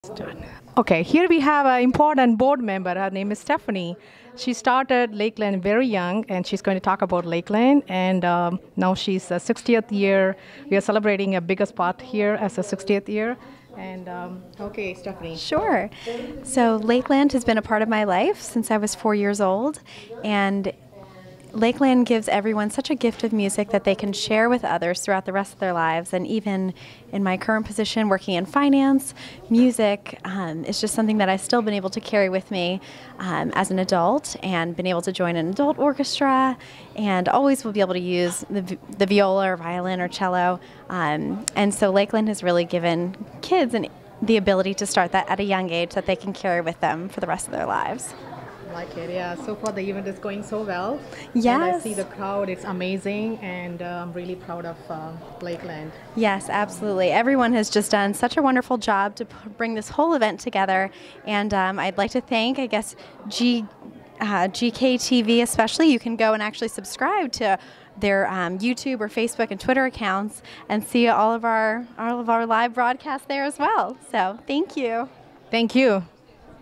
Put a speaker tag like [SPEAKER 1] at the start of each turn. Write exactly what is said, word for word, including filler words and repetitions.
[SPEAKER 1] Done. Okay, here we have an important board member. Her name is Stephanie. She started Lakeland very young, and she's going to talk about Lakeland. And um, now she's a sixtieth year. We are celebrating a bigger spot here as a sixtieth year. And um, okay, Stephanie.
[SPEAKER 2] Sure. So Lakeland has been a part of my life since I was four years old, and Lakeland gives everyone such a gift of music that they can share with others throughout the rest of their lives. And even in my current position, working in finance, music um, is just something that I've still been able to carry with me um, as an adult, and been able to join an adult orchestra, and always will be able to use the, v- the viola or violin or cello. Um, and so Lakeland has really given kids an, the ability to start that at a young age that they can carry with them for the rest of their lives.
[SPEAKER 1] Like it, yeah. So far, the event is going so well.
[SPEAKER 2] Yes.
[SPEAKER 1] And I see the crowd; it's amazing, and uh, I'm really proud of uh, Lakeland.
[SPEAKER 2] Yes, absolutely. Everyone has just done such a wonderful job to p- bring this whole event together, and um, I'd like to thank, I guess, G, uh, G K T V especially. You can go and actually subscribe to their um, YouTube or Facebook and Twitter accounts and see all of our all of our live broadcasts there as well. So, thank you.
[SPEAKER 1] Thank you.